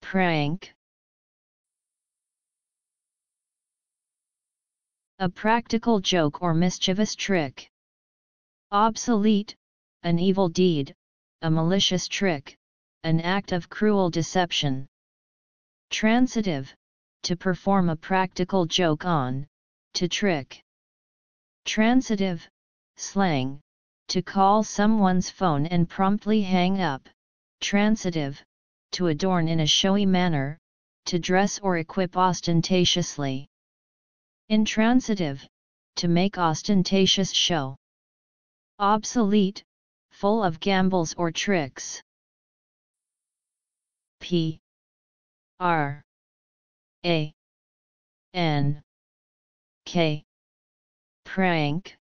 Prank. A practical joke or mischievous trick. Obsolete, an evil deed, a malicious trick, an act of cruel deception. Transitive, to perform a practical joke on, to trick. Transitive, slang, to call someone's phone and promptly hang up. Transitive, to adorn in a showy manner, to dress or equip ostentatiously. Intransitive, to make ostentatious show. Obsolete, full of gambles or tricks. P R A N K. Prank.